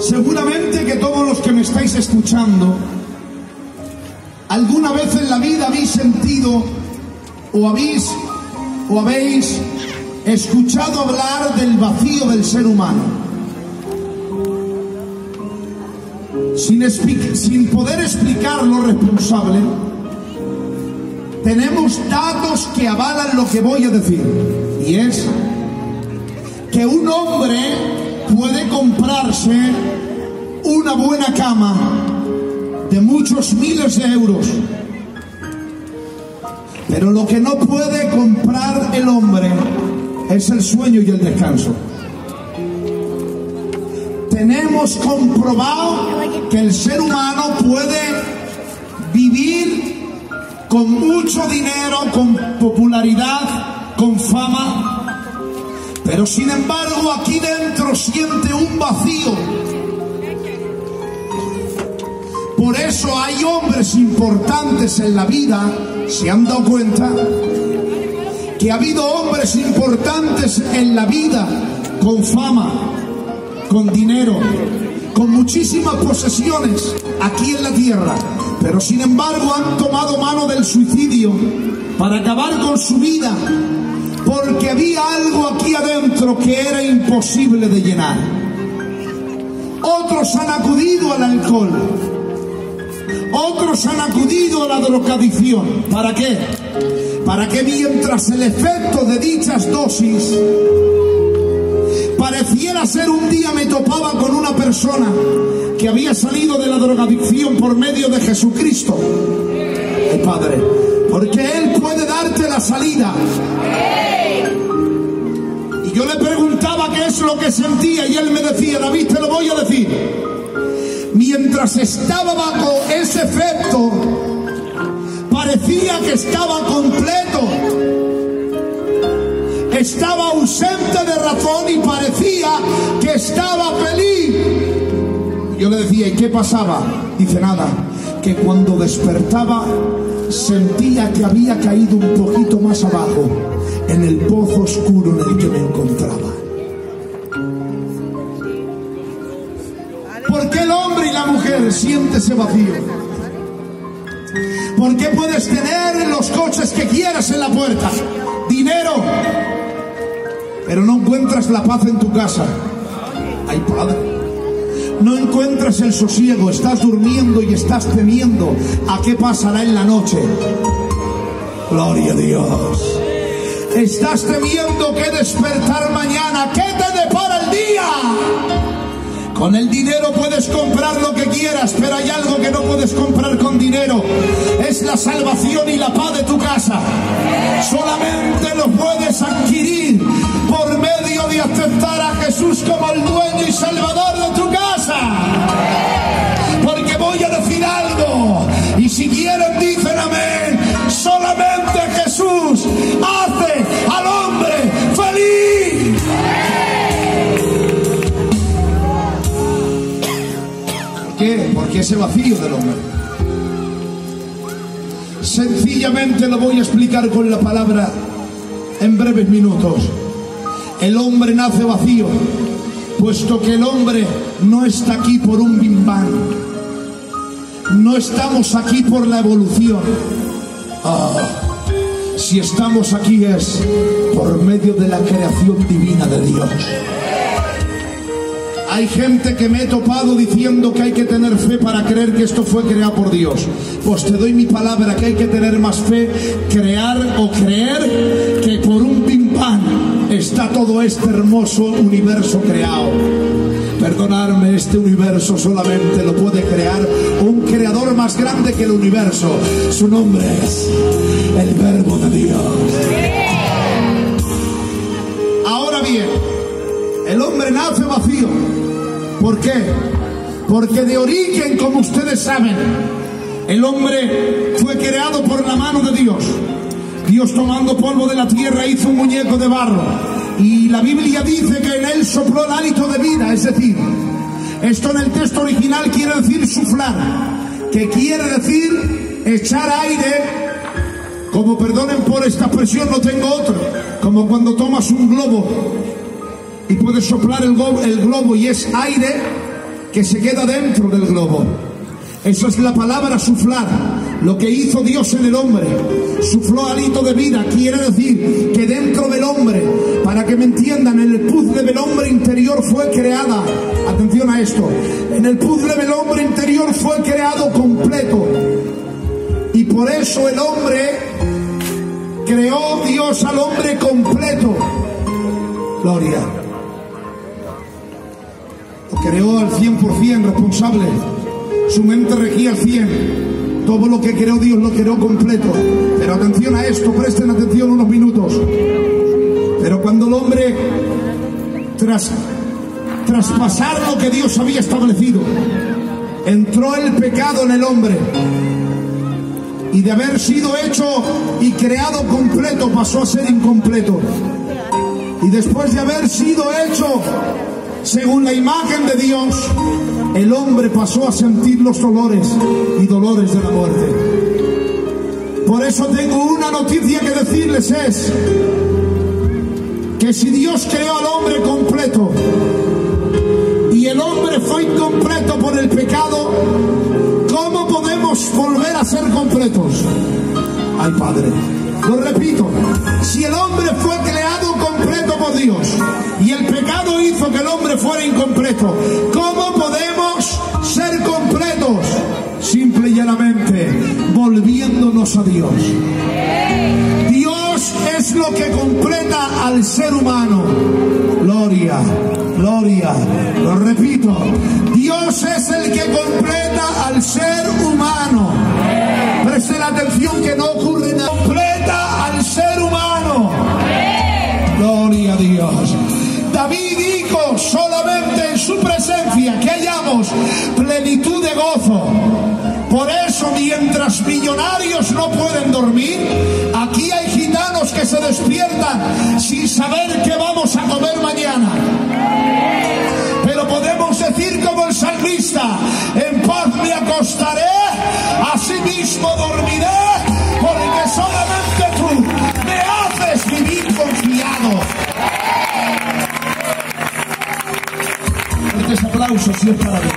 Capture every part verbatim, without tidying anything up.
Seguramente que todos los que me estáis escuchando, alguna vez en la vida habéis sentido o habéis, o habéis escuchado hablar del vacío del ser humano. Sin, sin poder explicar lo responsable, tenemos datos que avalan lo que voy a decir. Y es que un hombre puede comprarse una buena cama de muchos miles de euros, pero lo que no puede comprar el hombre es el sueño y el descanso. Tenemos comprobado que el ser humano puede vivir con mucho dinero, con popularidad, con fama, pero sin embargo aquí dentro siente un vacío. Por eso hay hombres importantes en la vida, ¿se han dado cuenta? Que ha habido hombres importantes en la vida con fama, con dinero, con muchísimas posesiones aquí en la tierra, pero sin embargo han tomado mano del suicidio para acabar con su vida, porque había algo aquí adentro que era imposible de llenar. Otros han acudido al alcohol, otros han acudido a la drogadicción. ¿Para qué? Para que mientras el efecto de dichas dosis pareciera ser, un día me topaba con una persona que había salido de la drogadicción por medio de Jesucristo, el Padre, porque Él puede darte la salida. Y yo le preguntaba qué es lo que sentía y Él me decía: David, te lo voy a decir. Mientras estaba bajo ese efecto, parecía que estaba completo, estaba ausente de razón y parecía que estaba feliz. Yo le decía: ¿y qué pasaba? Dice: nada, que cuando despertaba sentía que había caído un poquito más abajo en el pozo oscuro en el que me encontraba. ¿Por qué el hombre y la mujer siente ese vacío? ¿Por qué puedes tener los coches que quieras en la puerta, dinero, pero no encuentras la paz en tu casa? Ay, Padre, no encuentras el sosiego, estás durmiendo y estás temiendo a qué pasará en la noche. Gloria a Dios. Estás temiendo que despertar mañana, ¿qué te depara el día? Con el dinero puedes comprar lo que quieras, pero hay algo que no puedes comprar con dinero: es la salvación y la paz de tu casa. Solamente lo puedes adquirir por medio de aceptar a Jesús como el dueño y salvador de tu casa. Porque voy a decir algo, y si quieren dicen amén: solamente Jesús hace al hombre feliz. ¿Por qué? Porque ese vacío del hombre, sencillamente lo voy a explicar con la palabra en breves minutos. El hombre nace vacío, puesto que el hombre no está aquí por un Big Bang. No estamos aquí por la evolución. Ah, si estamos aquí es por medio de la creación divina de Dios. Hay gente que me he topado diciendo que hay que tener fe para creer que esto fue creado por Dios. Pues te doy mi palabra que hay que tener más fe, crear o creer que por un Big Bang está todo este hermoso universo creado. Perdonadme, este universo solamente lo puede crear un creador más grande que el universo. Su nombre es el Verbo de Dios. Ahora bien, el hombre nace vacío. ¿Por qué? Porque de origen, como ustedes saben, el hombre fue creado por la mano de Dios. Dios, tomando polvo de la tierra, hizo un muñeco de barro, y la Biblia dice que en él sopló el hálito de vida. Es decir, esto en el texto original quiere decir suflar, que quiere decir echar aire, como, perdonen por esta expresión, no tengo otro, como cuando tomas un globo y puedes soplar el globo, el globo y es aire. que se queda dentro del globo. Eso es la palabra suflar, lo que hizo Dios en el hombre. Sufló hálito de vida, quiere decir que dentro del hombre, para que me entiendan, en el puzzle del hombre interior fue creada, atención a esto, en el puzzle del hombre interior fue creado completo. Y por eso el hombre, creó Dios al hombre completo. Gloria. Lo creó al cien por cien, responsable. Su mente regía al cien. Todo lo que creó Dios lo creó completo. Pero atención a esto, presten atención unos minutos. Pero cuando el hombre, tras traspasar lo que Dios había establecido, entró el pecado en el hombre, y de haber sido hecho y creado completo pasó a ser incompleto. Y después de haber sido hecho según la imagen de Dios, el hombre pasó a sentir los dolores y dolores de la muerte. Por eso tengo una noticia que decirles, es que si Dios creó al hombre completo y el hombre fue incompleto por el pecado, ¿cómo podemos volver a ser completos? Ay, Padre, lo repito, si el hombre fue creado completo por Dios y el pecado hizo que el hombre fuera incompleto, ¿cómo podemos ser completos? Simple y llanamente volviéndonos a Dios. Dios es lo que completa al ser humano. Gloria, gloria, lo repito, Dios es el que completa al ser humano. Presten atención que no ocurre nada. Completa al ser humano. Gloria a Dios. David dijo, solamente en su presencia que hallamos plenitud de gozo. Por eso, mientras millonarios no pueden dormir, aquí hay gitanos que se despiertan sin saber qué vamos a comer mañana. Pero podemos decir como el salmista, en paz me acostaré, asimismo dormiré, porque solamente tú me haces vivir confiado. Fuertes aplausos si es para Dios.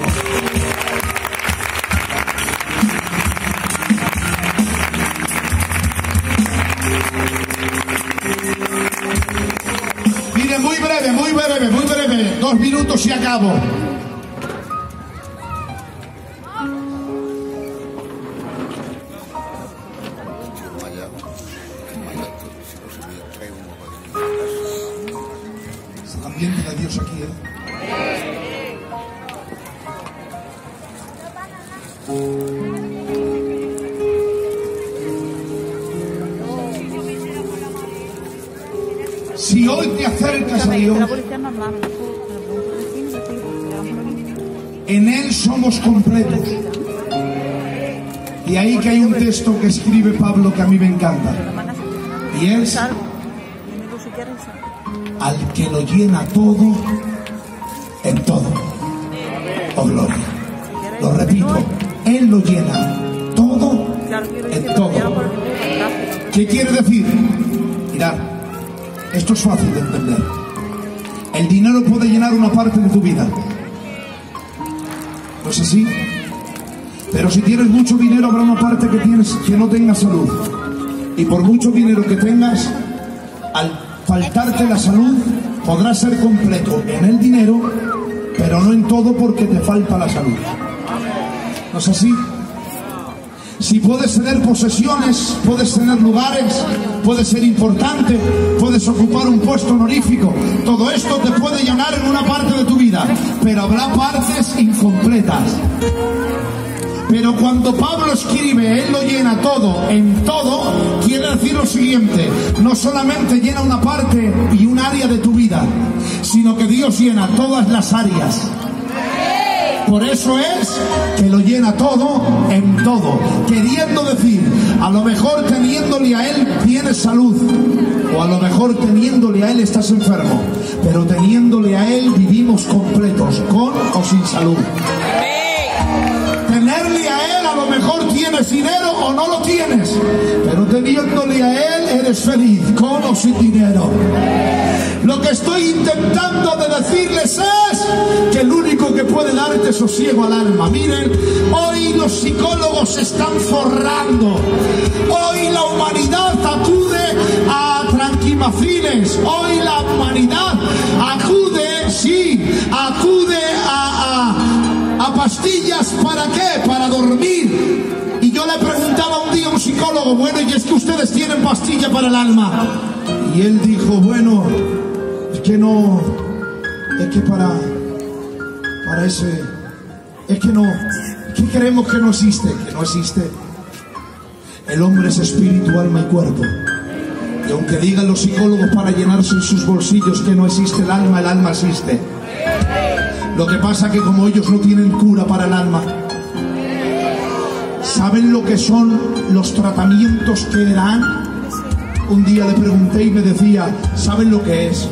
Mire, muy breve, muy breve, muy breve, dos minutos y acabo. Ambiente de Dios aquí, ¿eh? Si hoy te acercas a Dios, en Él somos completos. Y ahí que hay un texto que escribe Pablo que a mí me encanta. Y es: al que lo llena todo, en todo. Oh, gloria. Lo repito, Él lo llena todo, en todo. ¿Qué quiere decir? Mirad, esto es fácil de entender. El dinero puede llenar una parte de tu vida, ¿no es así? Pero si tienes mucho dinero, habrá una parte que tienes que no tenga salud. Y por mucho dinero que tengas, al faltarte la salud, podrás ser completo en el dinero, pero no en todo, porque te falta la salud. ¿No es así? Si puedes tener posesiones, puedes tener lugares, puedes ser importante, puedes ocupar un puesto honorífico, todo esto te puede llenar en una parte de tu vida, pero habrá partes incompletas. Pero cuando Pablo escribe, Él lo llena todo, en todo, quiere decir lo siguiente: no solamente llena una parte y un área de tu vida, sino que Dios llena todas las áreas. Por eso es que lo llena todo en todo. Queriendo decir, a lo mejor teniéndole a Él tienes salud, o a lo mejor teniéndole a Él estás enfermo, pero teniéndole a Él vivimos completos, con o sin salud. Tenerle a Él, a lo mejor tienes dinero o no lo tienes, pero teniéndole a Él eres feliz, con o sin dinero. Lo que estoy intentando de decirles es que el único que puede darte sosiego al alma. Miren, hoy los psicólogos se están forrando. Hoy la humanidad acude a tranquimacines. Hoy la humanidad acude, sí, acude a, a, a pastillas. ¿Para qué? Para dormir. Y yo le preguntaba un día a un psicólogo, bueno, y es que ustedes tienen pastilla para el alma. Y él dijo, bueno, es que no, es que para, para ese, es que no, es que creemos que no existe, que no existe. El hombre es espíritu, alma y cuerpo. Y aunque digan los psicólogos para llenarse en sus bolsillos que no existe el alma, el alma existe. Lo que pasa que como ellos no tienen cura para el alma, ¿saben lo que son los tratamientos que dan? Un día le pregunté y me decía, ¿saben lo que es?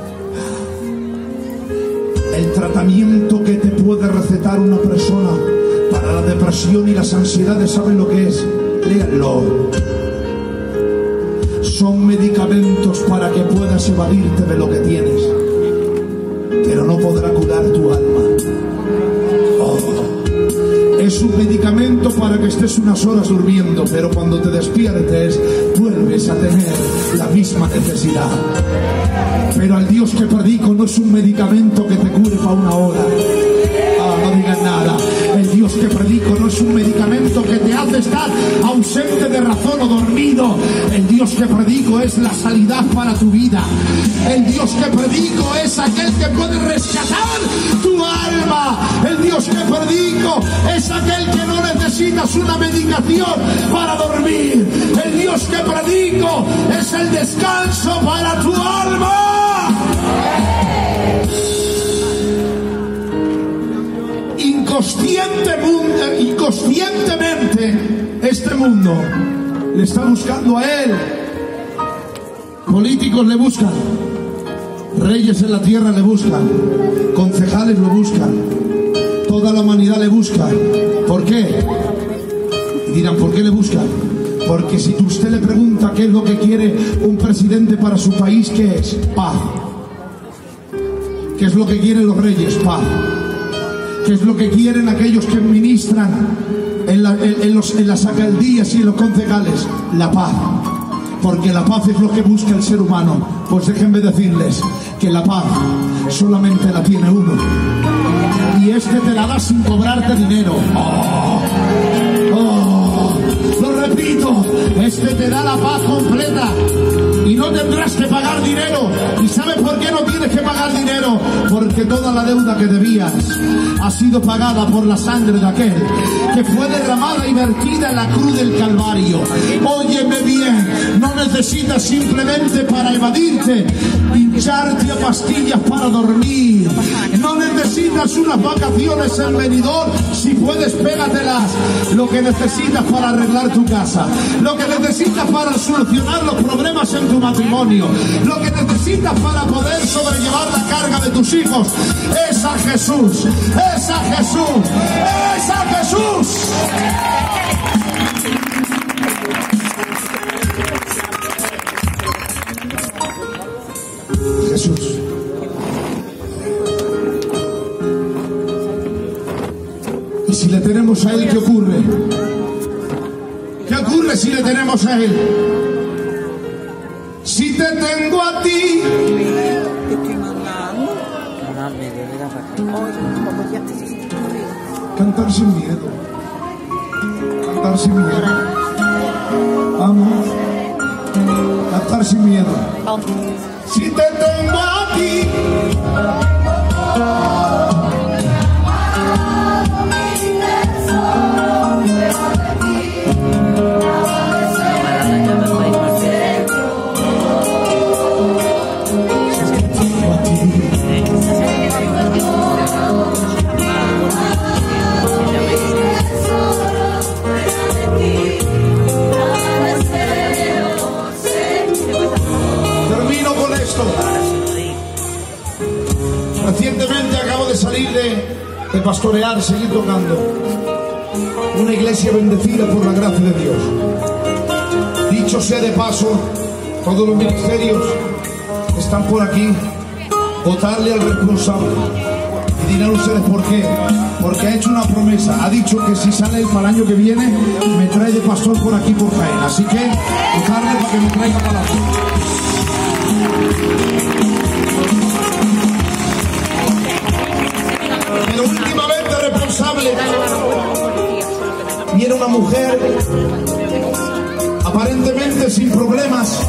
El tratamiento que te puede recetar una persona para la depresión y las ansiedades, ¿saben lo que es? Léanlo. Son medicamentos para que puedas evadirte de lo que tienes, pero no podrá curar tu alma. Oh. Es un medicamento para que estés unas horas durmiendo, pero cuando te despiertes vuelves a tener la misma necesidad. Pero al Dios que predico no es un medicamento que te cure para una hora. Ah, no digan nada. El Dios que predico no es un medicamento que te hace estar ausente de razón o dormido. El Dios que predico es la sanidad para tu vida. El Dios que predico es aquel que puede rescatar tu alma. El Dios que predico es aquel que no necesitas una medicación para dormir. El Dios que predico es el descanso para tu alma. Inconscientemente, inconscientemente este mundo le está buscando a él. Políticos le buscan, reyes en la tierra le buscan, concejales lo buscan, toda la humanidad le busca. ¿Por qué? Y dirán, ¿por qué le buscan? Porque si usted le pregunta qué es lo que quiere un presidente para su país, ¿qué es? Paz. ¿Qué es lo que quieren los reyes? Paz. ¿Qué es lo que quieren aquellos que ministran en, la, en, en, los, en las alcaldías y en los concejales? La paz. Porque la paz es lo que busca el ser humano. Pues déjenme decirles que la paz solamente la tiene uno. Y es que te la da sin cobrarte dinero. Oh, oh, lo repito, es que te da la paz completa. Y no tendrás que pagar dinero. ¿Y sabes por qué no tienes que pagar dinero? Porque toda la deuda que debías ha sido pagada por la sangre de aquel que fue derramada y vertida en la cruz del Calvario. Óyeme bien, no necesitas simplemente para evadirte hincharte a pastillas para dormir. No necesitas unas vacaciones en Benidorm. Si puedes, pégatelas. Lo que necesitas para arreglar tu casa, lo que necesitas para solucionar los problemas en tu matrimonio, lo que necesitas para poder sobrellevar la carga de tus hijos, es a Jesús, es a Jesús, es a Jesús. Jesús. Y si le tenemos a Él, ¿qué ocurre? ¿Qué ocurre si le tenemos a Él? Si te tengo a ti. Cantar sin miedo. Cantar sin miedo. Vamos. Cantar sin miedo. Si te tengo a ti. Recientemente acabo de salir de, de pastorear, seguir tocando. Una iglesia bendecida por la gracia de Dios. Dicho sea de paso, todos los ministerios están por aquí. Votarle al responsable y Y dirán ustedes por qué. Porque ha hecho una promesa. Ha dicho que si sale él para el año que viene, me trae de pastor por aquí por Jaén. Así que buscarle para que me traiga para aquí. Pero últimamente responsable viene una mujer aparentemente sin problemas,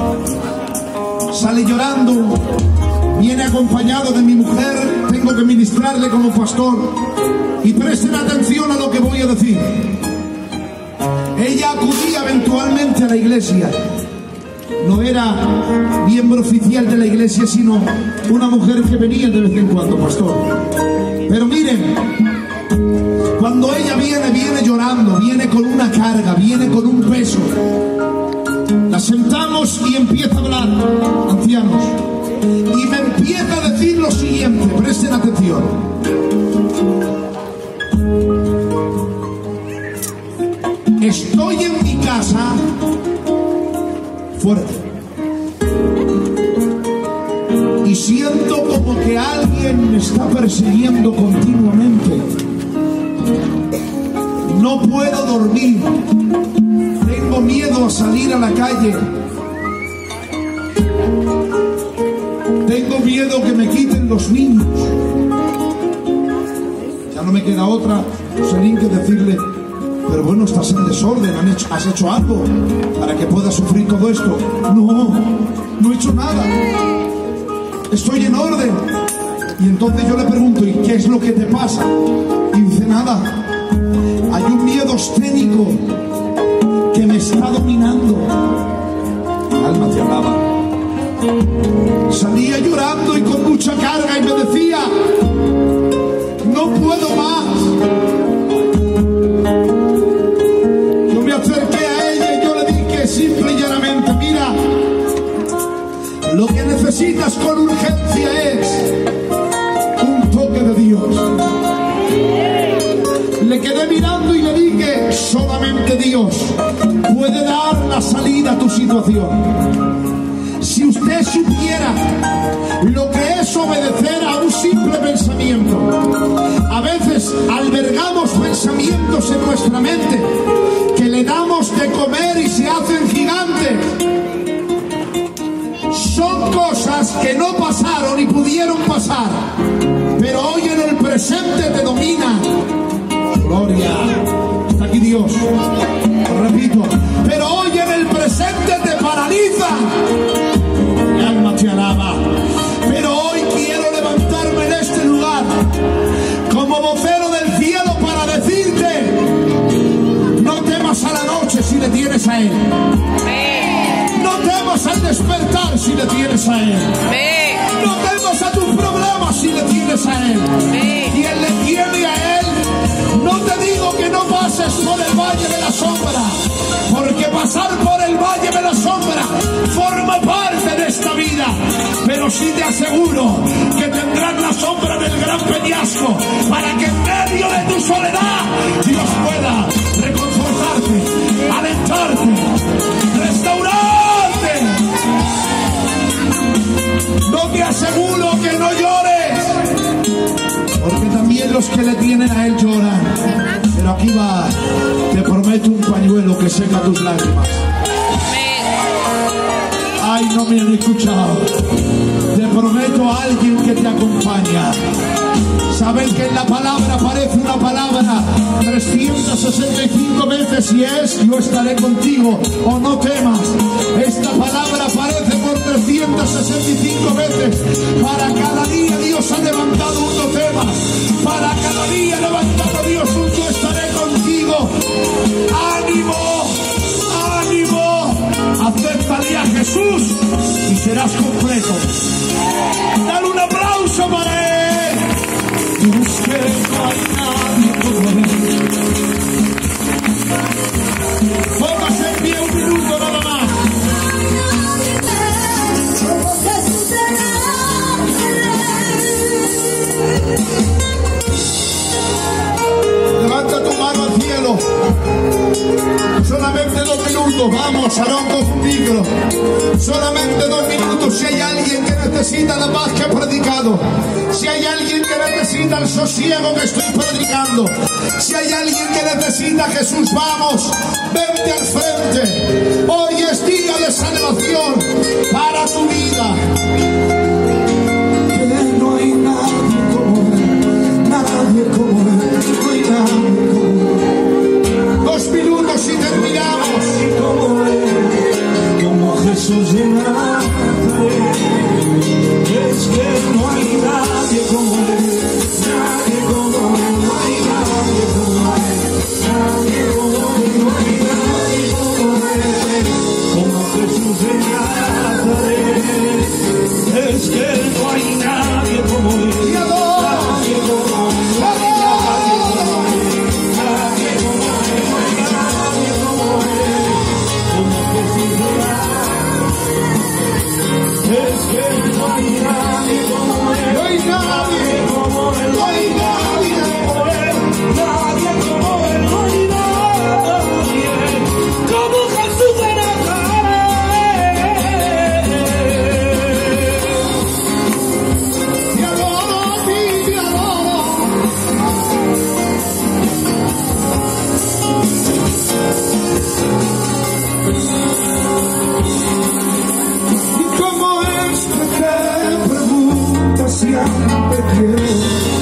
sale llorando, viene acompañado de mi mujer, tengo que ministrarle como pastor. Y presten atención a lo que voy a decir. Ella acudía eventualmente a la iglesia, no era miembro oficial de la iglesia, sino una mujer que venía de vez en cuando, pastor. Pero miren, cuando ella viene, viene llorando, viene con una carga, viene con un peso. La sentamos y empieza a hablar, ancianos, y me empieza a decir lo siguiente, presten atención. Estoy en mi casa fuerte y siento como que alguien me está persiguiendo continuamente. No puedo dormir, tengo miedo a salir a la calle, tengo miedo que me quiten los niños. Ya no me queda otra, Selín, que decirle: pero bueno, estás en desorden, ¿Han hecho, ¿has hecho algo para que puedas sufrir todo esto? No, no he hecho nada, estoy en orden. Y entonces yo le pregunto: ¿y qué es lo que te pasa? Y dice: nada, hay un miedo escénico que me está dominando. Mi alma te alaba. Salía llorando y con mucha carga y me decía: no puedo más. Yo me acerqué a ella y yo le dije simple y llanamente: mira, lo que necesitas con urgencia es un toque de Dios. Le quedé mirando y le dije: solamente Dios puede dar la salida a tu situación. Si usted supiera lo que es obedecer a un simple pensamiento. A veces albergamos pensamientos en nuestra mente que le damos de comer y se hacen gigantes. Son cosas que no pasaron y pudieron pasar, pero hoy en el presente te domina. Gloria, está aquí Dios, lo repito, pero hoy en el presente te paraliza. Mi alma te alaba. Pero hoy quiero levantarme en este lugar como vocero del cielo para decirte: no temas a la noche si le tienes a Él. No temas al despertar si le tienes a Él. No temas a tus problemas si le tienes a Él. Quien le tiene a Él, no te digo que no pases por el valle de la sombra, porque pasar por el valle de la sombra forma parte de esta vida, pero sí te aseguro que tendrás la sombra del gran peñasco para que en medio de tu soledad Dios pueda reconfortarte, alentarte, restaurarte. No te aseguro que no llores, porque también los que le tienen a Él lloran. Pero aquí va, te prometo un pañuelo que seca tus lágrimas. Ay, no me han escuchado. Te prometo a alguien que te acompaña. Saben que en la palabra aparece una palabra trescientas sesenta y cinco veces, y es: yo estaré contigo, o no temas. Esta palabra aparece por trescientas sesenta y cinco veces. Para cada día Dios ha levantado un no temas. Para cada día ha levantado Dios un: yo estaré contigo. ¡Ánimo! ¡Ánimo! Acéptale a Jesús y serás completo. Dale un aplauso para Él. Busque, no hay nadie como Él. Póngase en pie un minuto nada más. Levanta tu mano al cielo. Solamente dos minutos. minutos, vamos, Aarón con un micro. Solamente dos minutos. Si hay alguien que necesita la paz que he predicado, si hay alguien que necesita el sosiego que estoy predicando, si hay alguien que necesita a Jesús, vamos, vente al frente. Hoy es día de salvación para tu vida. Que no hay nadie como Él, nadie como Él, no hay nadie como Él. Dos minutos y terminamos. Como Él, como Jesús de Nazaret. Es que no hay nadie como Él, nadie como Él, no hay nadie como Él, nadie como Él, no hay nadie como Él, como Jesús de Nazaret. Es que no hay nadie como Él, nadie como Él, no hay nadie como Él, nadie como Él, no hay nadie como Él, como Jesús de Nazaret. Es que no hay nadie como Él, No hay nadie como Él, no hay nadie como Él, nadie como Él, no hay nadie como Jesús de Nazaret. Te adoro a ti, te adoro. Y como este que pregunta siempre quiero,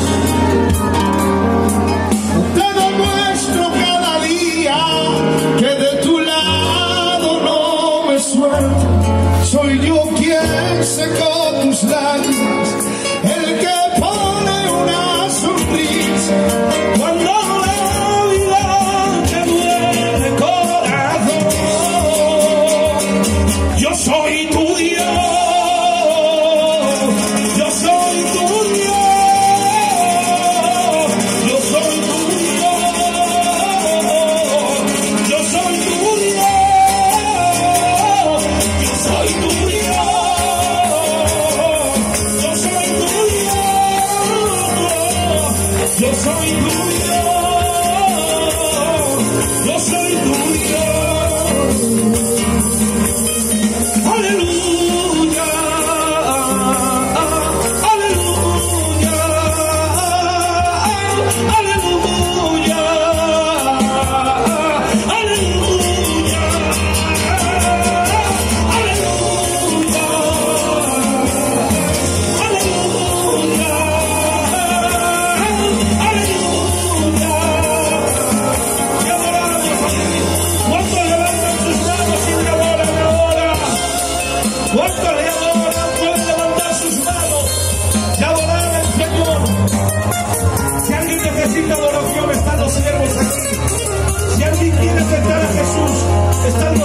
te demuestro cada día que de tu lado no me suelto. Soy yo quien secó tus lágrimas, el que pone una sonrisa Cuando la vida te duele corazón, yo soy tu Dios, yo soy tu Dios, yo soy tu Dios, yo soy tu Dios, yo soy tu Dios, yo soy tu Dios, yo soy tu Dios, yo soy tu Dios. Aleluya, aleluya, aleluya, aleluya, aleluya, aleluya, aleluya. Y adoramos. ¿Cuántos levantan sus manos y le adoran ahora? ¿Cuántos le adoran? Pueden levantar sus manos y adorar al Señor. Si alguien necesita adoración, están los siervos aquí. Si alguien quiere aceptar a Jesús, están